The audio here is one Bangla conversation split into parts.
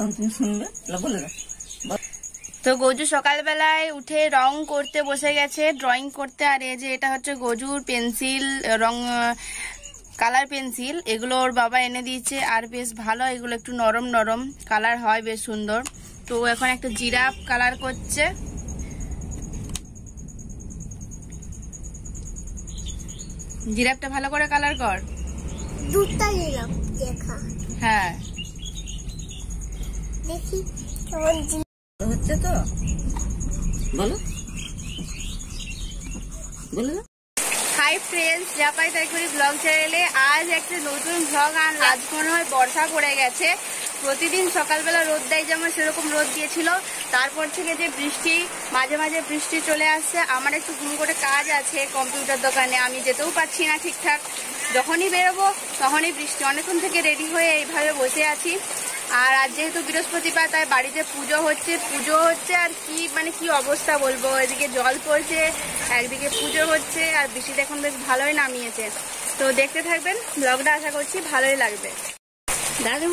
তখন তুমি শুনবে, বলে দাও। তো গজু সকালবেলায় উঠে রং করতে বসে গেছে, ড্রয়িং করতে। আর এই যে এটা হচ্ছে গজুর পেন্সিল, রং কালার পেন্সিল, এগুলো ওর বাবা এনে দিয়েছে। আর বেশ ভালো, এগুলো একটু নরম নরম কালার হয়, বেশ সুন্দর। তো এখন একটা জিরাফ কালার করছে। জিরাফটা ভালো করে কালার কর। দুধটা নিলাম দেখা। হ্যাঁ দেখি কেমন হচ্ছে তো, বলো বলো। হাই ফ্রেন্ডস, জাপাই তাইকুরি ব্লগ চ্যানেলে আজ একটা নতুন ব্লগ। আর আজ মনে হয় বর্ষা পড়ে গেছে। প্রতিদিন সকালবেলা রোদ দেয় যেমন, সেরকম রোদ দিয়েছিল। তারপর থেকে যে বৃষ্টি, মাঝে মাঝে বৃষ্টি চলে আসছে। আমার একটু ঘুম করে কাজ আছে কম্পিউটার দোকানে, আমি যেতেও পারছি না ঠিকঠাক। যখনই বেরোবো তখনই বৃষ্টি। অনেকক্ষণ থেকে রেডি হয়ে এইভাবে বসে আছি। আর আজ যেহেতু বৃহস্পতিবার, তাই বাড়িতে পুজো হচ্ছে। আর কি অবস্থা বলবো, এদিকে জল পড়ছে, একদিকে পুজো হচ্ছে, আর বৃষ্টিটা এখন বেশ ভালোই নামিয়েছে। তো দেখতে থাকবেন ব্লগটা, আশা করছি ভালোই লাগবে। দাদু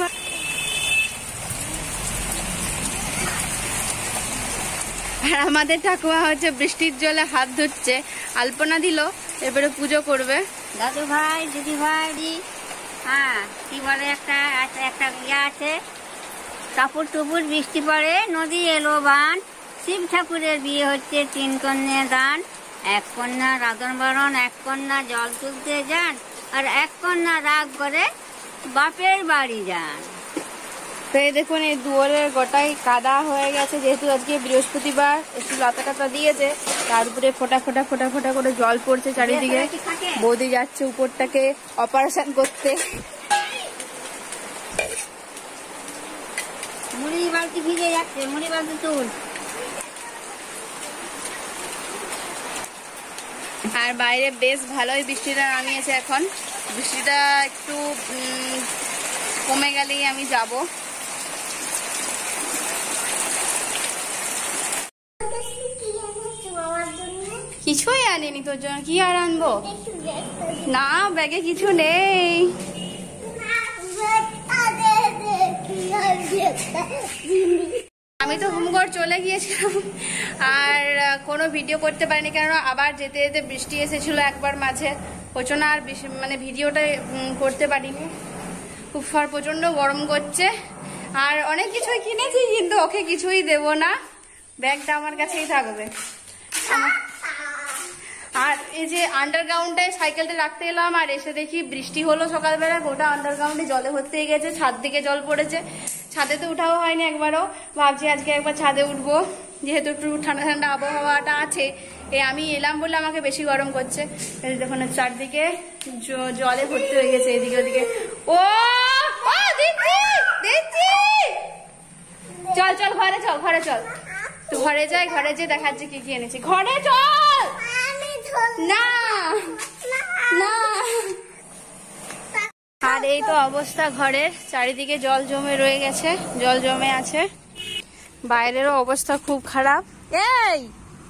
আর আমাদের ঠাকুমা হচ্ছে বৃষ্টির জলে হাত ধুচ্ছে, আলপনা দিল, এবারে পুজো করবে। দাদু ভাই, দিদি ভাই, হ্যাঁ কি বলে, একটা ইয়ে আছে, কাপড় টুপুর বৃষ্টি পড়ে, নদী এলো বান, শিব ঠাকুরের বিয়ে হচ্ছে, 3 কন্যা দান, 1 কন্যা রাধন বরণ, 1 কন্যা জল তুলতে যান, আর 1 কন্যা রাগ করে বাপের বাড়ি যান। তো এই দেখুন, এই দুয়ারের গোটাই কাদা হয়ে গেছে, যেহেতু আজকে বৃহস্পতিবার, একটু লাতা টাতা দিয়েছে, তার উপরে ফোটা ফোটা ফোটা ফোটা করে জল পড়ছে চারিদিকে। বৌদি যাচ্ছে উপরটাকে অপারেশন করতে। মুড়ি বালতি ভিজে যাচ্ছে, মুড়ি বালতি তুল। আর বাইরে বেশ ভালোই বৃষ্টিটা নামিয়েছে। এখন বৃষ্টিটা একটু কমে গেলেই আমি যাব। কিছুই আনিনি তোর জন্য, কি আর আনবো? না, ব্যাগে কিছু নেই। আমি তো হোমঘর চলে গিয়েছিলাম, আর কোনো ভিডিও করতে পারিনি, কেন আবার যেতে যেতে বৃষ্টি এসেছিল একবার মাঝে, প্রচন্ড। আর ভিডিওটা করতে পারিনি, খুব প্রচন্ড গরম করছে। আর অনেক কিছুই কিনেছি, কিন্তু ওকে কিছুই দেব না, ব্যাগটা আমার কাছেই থাকবে। আর এই যে আন্ডারগ্রাউন্ডে সাইকেলটা রাখতে এলাম, আর এসে দেখি বৃষ্টি হলো সকালবেলা, গোটা আন্ডারগ্রাউন্ডে জলে ভর্তি হয়ে গেছে, ছাদ থেকে জল পড়েছে। ছাদে তো উঠাও হয়নি একবারও, ভাবছি আজকে একবার ছাদে উঠবো, যেহেতু একটু ঠান্ডা ঠান্ডা আবহাওয়াটা আছে। আমি এলাম বলে আমাকে বেশি গরম করছে। দেখুন চারদিকে জলে ভর্তি হয়ে গেছে, এদিকে ওদিকে। ও দিচ্ছি, চল চল ঘরে চল, ঘরে চল, তো ঘরে যাই, ঘরে যেয়ে দেখাচ্ছি কি কি এনেছি। ঘরে চল। না না। আর এই তো অবস্থা ঘরের, চারিদিকে জল জমে রয়ে গেছে, জল জমে আছে। বাইরেরও অবস্থা খুব খারাপ। এই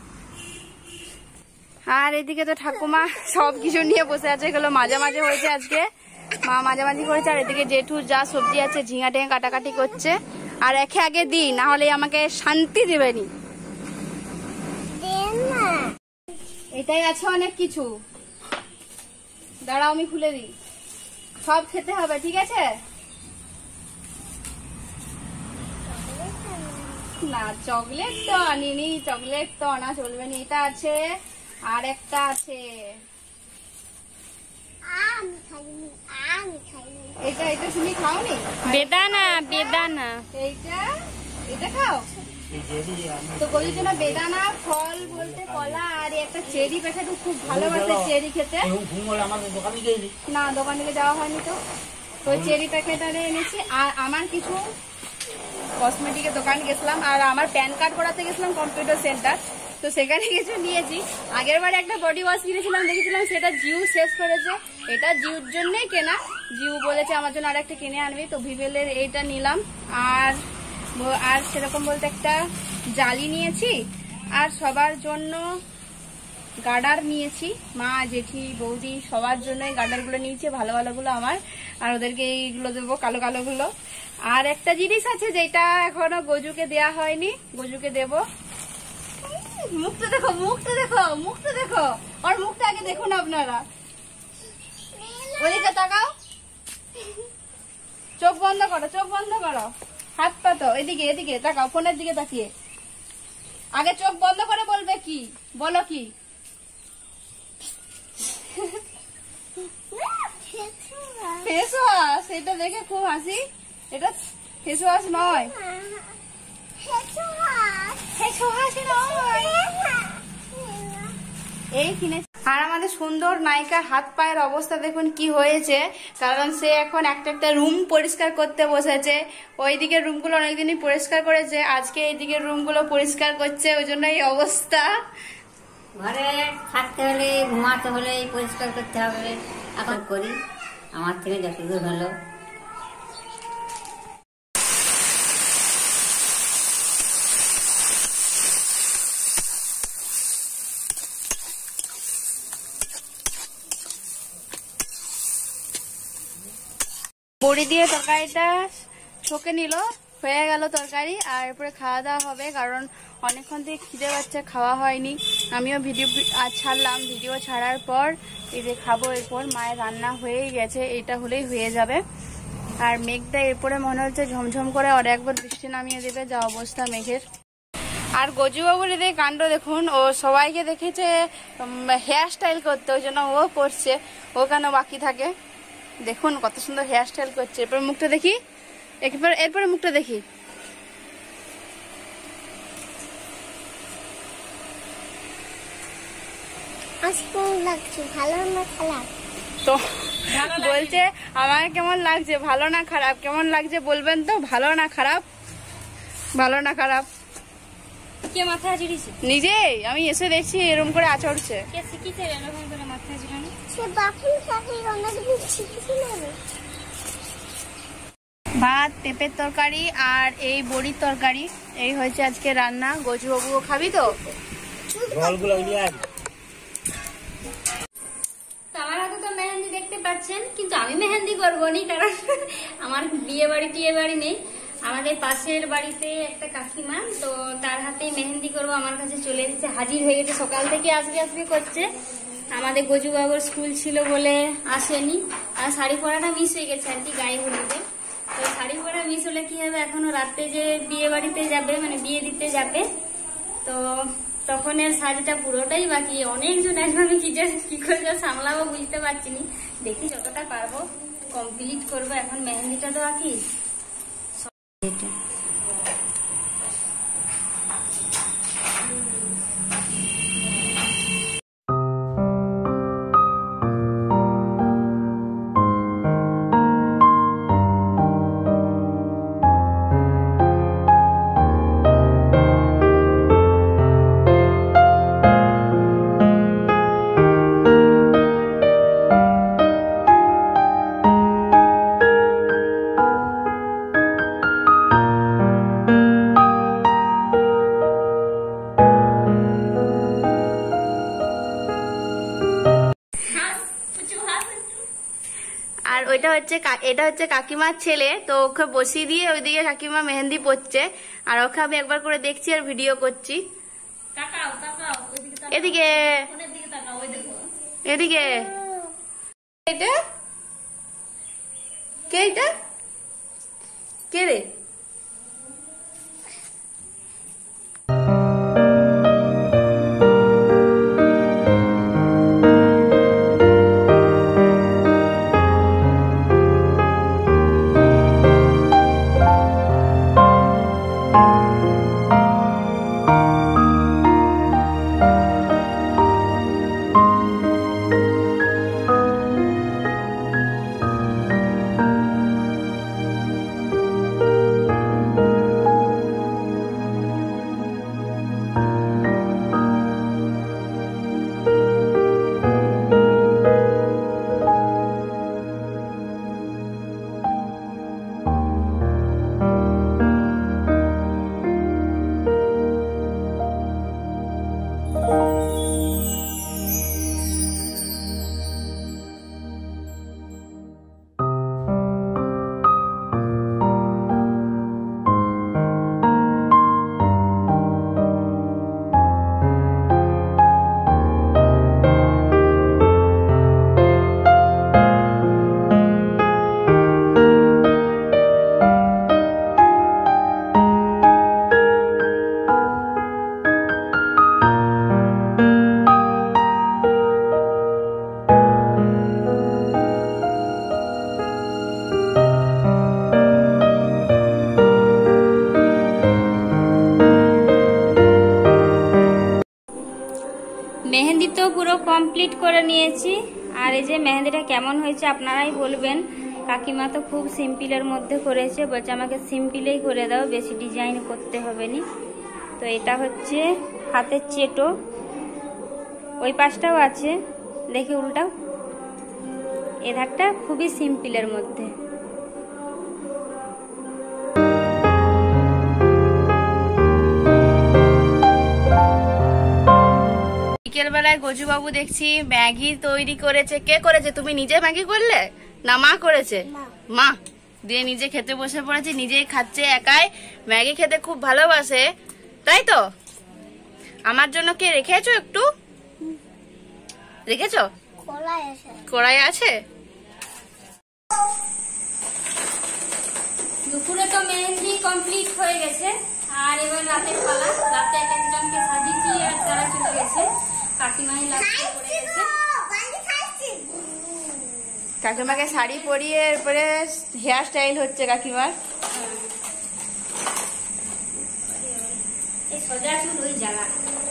আর এদিকে তো ঠাকুমা সবকিছু নিয়ে বসে আছে, এগুলো মাঝামাঝি হয়েছে আজকে, মা মাঝামাঝি করেছে। আর এদিকে জেঠুর যা সবজি আছে ঝিঙা টিঙা কাটাকাটি করছে। আর একে আগে দিই, না হলে আমাকে শান্তি দেবেনি। এটাই আছে অনেক কিছু, দাঁড়াও আমি খুলে দিই, সব খেতে হবে, ঠিক আছে? না চকলেট তো আনিনি, চকলেট তো আনা চলবে না। এটা আছে, আর একটা আছে, এটা এটা তুমি খাওনি? বেদানা, বেদানা, এটা খাও তো। বলি জন্য বেদানা, ফল বলতে কলা, আর একটা চেরি প্যাকেট, খুব ভালোবাসে চেরি খেতে। না দোকানে যাওয়া হয়নি তো, ওই চেরি প্যাকেট আরে এনেছি। আর আমার কিছু কসমেটিকের দোকান গেছিলাম, আর আমার প্যান কার্ড করাতে গেছিলাম কম্পিউটার সেন্টার, তো সেখানে কিছু নিয়েছি। আগের বারে একটা বডি ওয়াশ কিনেছিলাম, দেখেছিলাম সেটা জিউ শেষ করেছে, এটা জিউর জন্যই কেনা। জিউ বলেছে আমার জন্য আর একটা কিনে আনবি, তো ভিভেলের এইটা নিলাম। আর সেরকম বলতে একটা জালি নিয়েছি। আর সবার জন্য গার্ডার নিয়েছি, মা জেঠি বৌদি সবার জন্য গার্ডারগুলো নিয়েছি, ভালো ভালোগুলো আমার, আর ওদেরকে এইগুলো দেবো, কালো কালোগুলো। আর একটা জিনিস আছে যেটা এখনো গজুকে দেয়া হয়নি, গজুকে দেব। মুখটা দেখো, মুখটা দেখো, মুখটা দেখো, আর মুখটা আগে দেখুন আপনারা। ওদিকে তাকাও, চোখ বন্ধ করো, চোখ বন্ধ করো, হাত পাতো, এদিকে এদিকে তাকাও, ফোনের দিকে তাকিয়ে। আগে চোখ বন্ধ করে বলবে কি, বলো কি? ফেস ওয়াশ, এটা দেখে খুব হাসি। এটা ফেস ওয়াশ নয়, এই কিনেছি। আর আমাদের সুন্দর নায়িকার হাত পায়ের অবস্থা দেখুন কি হয়েছে, কারণ সে এখন একটা একটা রুম পরিষ্কার করতে বসেছে। ওইদিকে রুমগুলো অনেকদিনই পরিষ্কার করেছে, আজকে এইদিকে রুমগুলো পরিষ্কার করছে, ওই জন্য এই অবস্থা। ঘরে থাকতে হলে, ঘুমাতে হলে পরিষ্কার করতে হবে, এখন করি আমার থেকে যতদূর হলো। বড়ি দিয়ে তরকারিটা ছকে নিল, হয়ে গেল তরকারি। আর এরপরে খাওয়া দাওয়া হবে, কারণ অনেকক্ষণ থেকে খিদে পাচ্ছে, খাওয়া হয়নি। আমিও ভিডিও আজ ছাড়লাম, ভিডিও ছাড়ার পর এই যে খাবো। এরপর মায়ের রান্না হয়েই গেছে, এইটা হলেই হয়ে যাবে। আর মেঘটা এরপরে মনে হচ্ছে ঝমঝম করে আর একবার বৃষ্টি নামিয়ে দেবে, যা অবস্থা মেঘের। আর গজুবাবুর এদের কাণ্ড দেখুন, ও সবাইকে দেখেছে হেয়ার স্টাইল করতে, ওই জন্য ও করছে, ও কেন বাকি থাকে। দেখুন কত সুন্দর হেয়ার স্টাইল করছে। এরপর মুখটা দেখি, এরপরে মুখটা দেখি। তো বলছে আমার কেমন লাগছে, ভালো না খারাপ, কেমন লাগছে বলবেন তো, ভালো না খারাপ, ভালো না খারাপ। কে মাথায় চিড়িছে? নিজেই আমি এসে দেখছি এরকম করে আচড়ছে। কে শিখিছে এরকম করে মাথায় চিড়ানো? ভাত, পেঁপের তরকারি আর এই বড়ির তরকারি, এই হয়েছে আজকে রান্না। গজুবাবু খাবি তো? আমার হাতে তো মেহেন্দি দেখতে পাচ্ছেন, কিন্তু আমি মেহেন্দি করবো নি, কারণ আমার বিয়ে বাড়ি নেই। আমাদের পাশের বাড়িতে একটা কাকিমা, তো তার হাতেই মেহেন্দি করবো। আমার কাছে চলে এসেছে, হাজির হয়ে গেছে, সকাল থেকে আসবে করছে। আমাদের গজু বাবুর স্কুল ছিল বলে আসেনি, আর শাড়ি পরাটা মিস হয়ে গেছে আর কি, গায়ে হলুদে। তো শাড়ি পরা মিস হলে কি হবে, এখনো রাতে যে বিয়ে বাড়িতে যাবে, মানে বিয়ে দিতে যাবে, তো তখন এর শাড়িটা পুরোটাই বাকি। অনেকজন আসবে, আমি কি করে সামলাবো বুঝতে পারছি না। দেখি যতটা পারবো কমপ্লিট করবো। এখন মেহেন্দিটা তো বাকি। আর এটা হচ্ছে কাকিমার ছেলে, তো ওকে বসিয়ে দিয়ে ওইদিকে কাকিমা মেহেন্দি পড়ছে, আর ওকে আমি একবার করে দেখছি আর ভিডিও করছি। এদিকে এদিকে এটা কে, এটা কে রে? পুরো কমপ্লিট করে নিয়েছি। আর এই যে মেহেন্দিটা কেমন হয়েছে আপনারাই বলবেন। কাকিমা তো খুব সিম্পলের মধ্যে করেছে, বলছে আমাকে সিম্পলেই করে দাও, বেশি ডিজাইন করতে হবে না। তো এটা হচ্ছে হাতের চেটো, ওই পাশটাও আছে, দেখি উল্টাও। এ ধারটা খুবই সিম্পলের মধ্যে। বিকেলবেলায় গজুবাবু দেখছি ম্যাগি তৈরি করেছে। কে করেছে? তুমি নিজে ম্যাগি করলে না মা করেছে? মা দিয়ে নিজে খেতে বসে পড়েছে, নিজেই খাচ্ছে একাই। ম্যাগি খেতে খুব ভালোবাসে, তাই তো? আমার জন্য কে রেখেছো? একটু রেখেছো? কড়াই আছে। দুপুরে তো মেহেন্দি কমপ্লিট হয়ে গেছে, আর এবার রাতের পালা। রাতে এক একজনকে সাজিয়েছি আর তারা চলে গেছে। কাকিমাই লাস্টে পড়ে গেছে। কাকিমাকে শাড়ি পরিয়ে এরপরে হেয়ার স্টাইল হচ্ছে কাকিমার। সোজা চুল ওই জায়গা।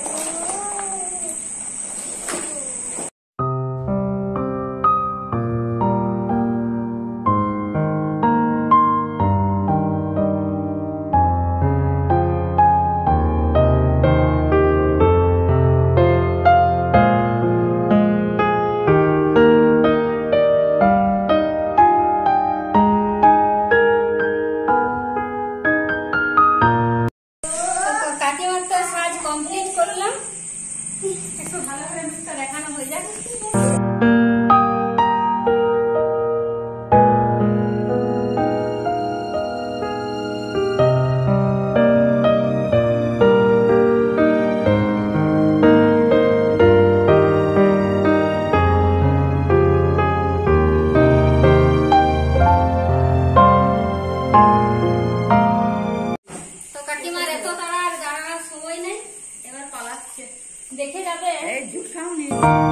কমপ্লিট করলাম, একটু ভালো করে মুখটা দেখানো হয়ে যাক। দেখে যাবে।